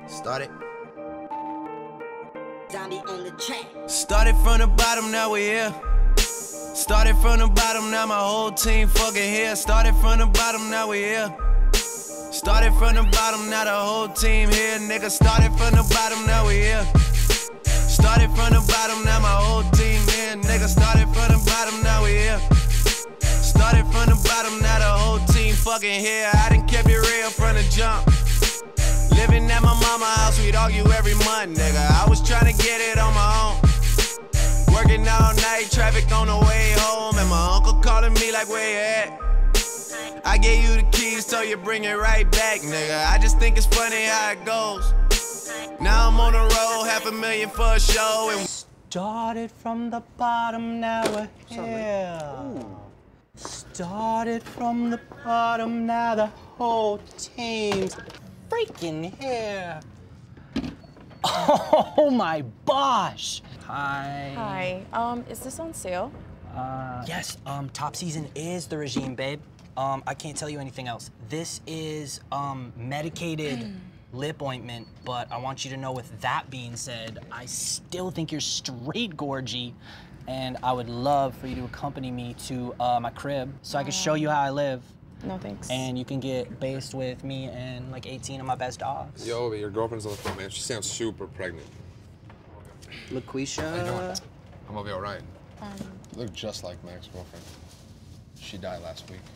Started. Zombie on the track. Started from the bottom, now we here. Started from the bottom, now my whole team fucking here. Started from the bottom, now we here. Started from the bottom, now the whole team here. Nigga, started from the bottom, now we here. Started from the bottom, now my whole team here. Nigga, started from the bottom, now we here. Started from the bottom, now the whole team fucking here. I done kept it real from the jump. Living at my mama's house, we'd argue every month, nigga. I was trying to get it on my own. Working all night, traffic on the way home, and my uncle calling me like, where you at? I gave you the keys, so you bring it right back, nigga. I just think it's funny how it goes. Now I'm on the road, $500,000 for a show, and started from the bottom, now we're here. Started from the bottom, now the whole team's freaking here. Oh my gosh. Hi. Hi. Is this on sale? Yes, top season is the regime, babe. I can't tell you anything else. This is medicated lip ointment, but I want you to know, with that being said, I still think you're straight gorgy, and I would love for you to accompany me to my crib so I can show you how I live. No, thanks. And you can get based with me and like 18 of my best dogs. Yo, your girlfriend's on the phone, man. She sounds super pregnant. LaQuisha. How you doing? I'm gonna be all right. You look just like my ex-girlfriend. She died last week.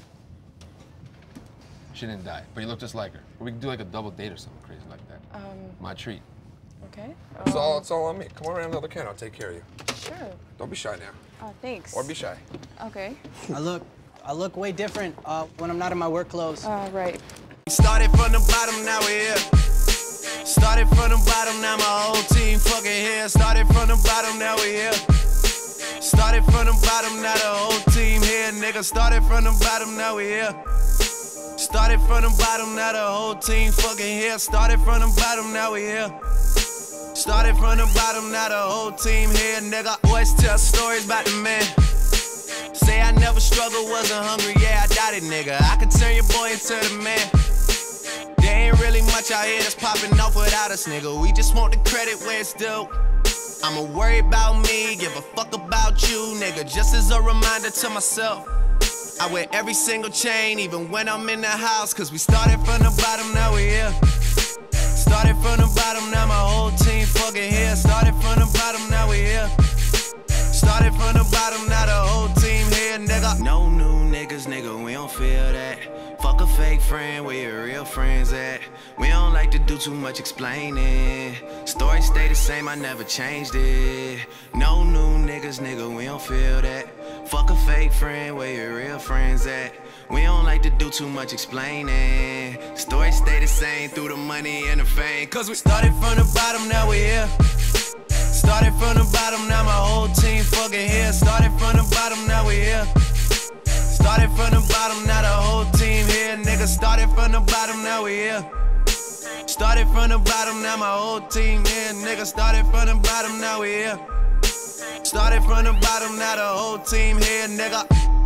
She didn't die, but you look just like her. Or we can do like a double date or something crazy like that. My treat. Okay. It's all on me. Come on around another can. I'll take care of you. Sure. Don't be shy now. Thanks. Or be shy. Okay. I look way different when I'm not in my work clothes. Right. started from the bottom, now we're here. Started from the bottom, now my whole team fucking here. Started from the bottom, now we here. Started from the bottom, now the whole team here. Nigga, started from the bottom, now we here. Started from the bottom, now the whole team fucking here. Started from the bottom, now we here. Started from the bottom, now the whole team here. Nigga, always tell stories about the man. Say I never struggled, wasn't hungry, yeah, I doubt it, nigga. I could turn your boy into the man. There ain't really much out here that's popping off without us, nigga. We just want the credit where it's due. I'ma worry about me, give a fuck about you, nigga. Just as a reminder to myself, I wear every single chain, even when I'm in the house. Cause we started from the bottom, now we here. Started from the bottom, now my whole team fucking here. Started from the bottom, now we here. Started from the bottom, now the whole team here, nigga. No new niggas, nigga, we don't feel that. Fuck a fake friend, where your real friends at? We don't like to do too much explaining. Story stay the same, I never changed it. No new niggas, nigga, we don't feel that. Fuck a fake friend, where your real friends at? We don't like to do too much explaining. Story stay the same through the money and the fame. Cause we started from the bottom, now we here. Started from the bottom, now my whole team fucking here. Started from the bottom, now we here. Started from the bottom, now the whole team here. Nigga, started from the bottom, now we here. Started from the bottom, now my whole team here. Nigga, started from the bottom, now we here. Started from the bottom, now the whole team here, nigga.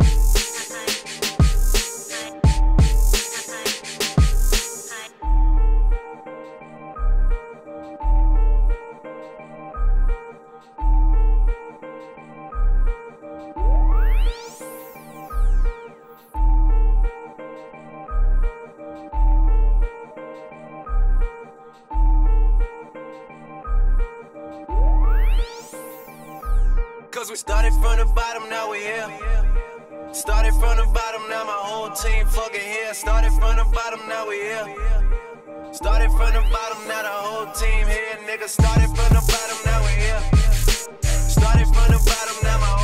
Cause we started from the bottom, now we here. Started from the bottom, now my whole team fucking here. Started from the bottom, now we here. Started from the bottom, now the whole team here. Nigga, started from the bottom, now we here. Started from the bottom, now my